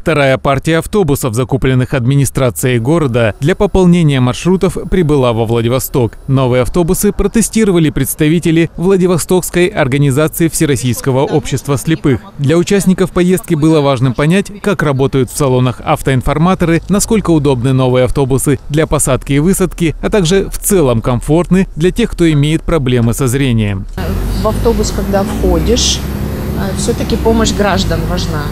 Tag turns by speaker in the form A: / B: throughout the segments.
A: Вторая партия автобусов, закупленных администрацией города для пополнения маршрутов, прибыла во Владивосток. Новые автобусы протестировали представители Владивостокской организации Всероссийского общества слепых. Для участников поездки было важным понять, как работают в салонах автоинформаторы, насколько удобны новые автобусы для посадки и высадки, а также в целом комфортны для тех, кто имеет проблемы со зрением.
B: В автобус, когда входишь, все-таки помощь граждан важна.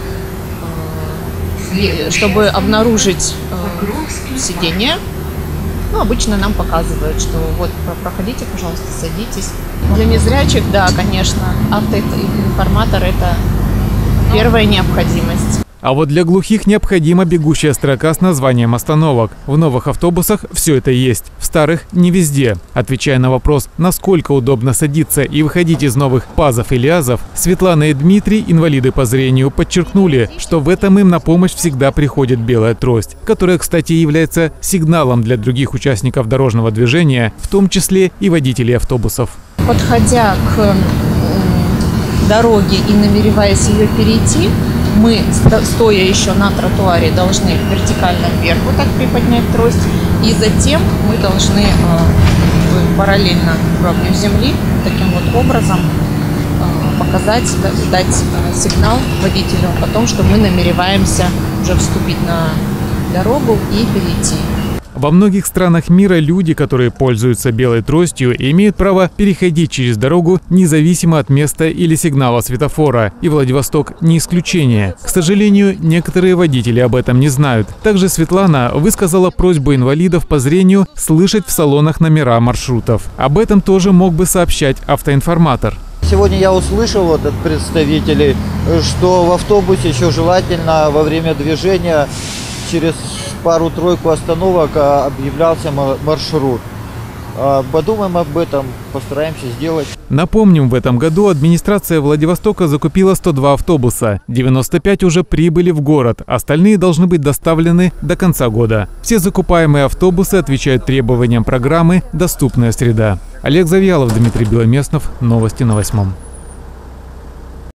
B: Чтобы обнаружить сиденье, обычно нам показывают, что вот проходите, пожалуйста, садитесь. Для незрячих, да, конечно, автоинформатор – это первая необходимость.
A: А вот для глухих необходима бегущая строка с названием остановок. В новых автобусах все это есть, в старых не везде. Отвечая на вопрос, насколько удобно садиться и выходить из новых ПАЗов или АЗов, Светлана и Дмитрий, инвалиды по зрению, подчеркнули, что в этом им на помощь всегда приходит белая трость, которая, кстати, является сигналом для других участников дорожного движения, в том числе и водителей автобусов.
B: Подходя к дороге и намереваясь ее перейти, мы, стоя еще на тротуаре, должны вертикально вверх вот так приподнять трость, и затем мы должны параллельно уровню земли таким вот образом показать, дать сигнал водителю о том, что мы намереваемся уже вступить на дорогу и перейти.
A: Во многих странах мира люди, которые пользуются белой тростью, имеют право переходить через дорогу независимо от места или сигнала светофора, и Владивосток не исключение. К сожалению, некоторые водители об этом не знают. Также Светлана высказала просьбу инвалидов по зрению слышать в салонах номера маршрутов. Об этом тоже мог бы сообщать автоинформатор.
C: Сегодня я услышал от представителей, что в автобусе еще желательно во время движения через пару-тройку остановок объявлялся маршрут. Подумаем об этом, постараемся сделать.
A: Напомним, в этом году администрация Владивостока закупила 102 автобуса. 95 уже прибыли в город, остальные должны быть доставлены до конца года. Все закупаемые автобусы отвечают требованиям программы «Доступная среда». Олег Завьялов, Дмитрий Беломестнов. Новости на 8.